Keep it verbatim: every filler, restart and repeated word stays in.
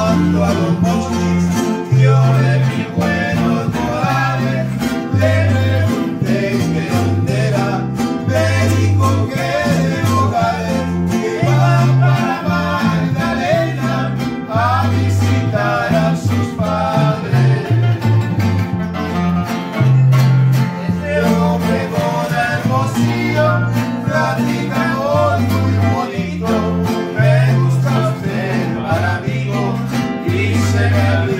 Llegando a los mochis, yo de mis buenos modales le pregunté que dónde era. Me dijo que de Nogales, que va para Magdalena a visitar a sus padres. Este hombre con Hermosillo platica hoy muy bonito. Me gusta usted para amigo y se me olvida.